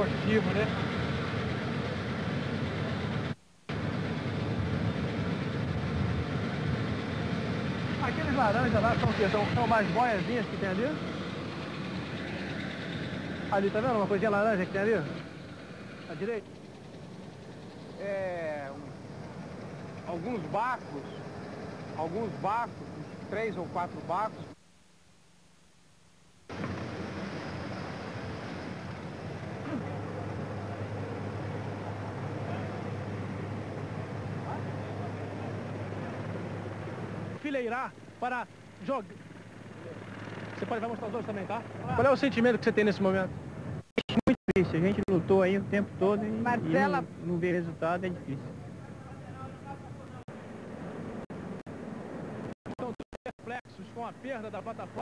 esportivo, né? Aqueles laranjas lá são o quê? São mais boiazinhas que tem ali? Ali, tá vendo uma coisinha laranja que tem ali? À direita? Alguns barcos, 3 ou 4 barcos. Fileirar para jogar. Você vai mostrar os dois também, tá? Qual é o sentimento que você tem nesse momento? Muito difícil, a gente lutou aí o tempo todo e Marcela... não vê resultado, é difícil. Estão reflexos com a perda da plataforma.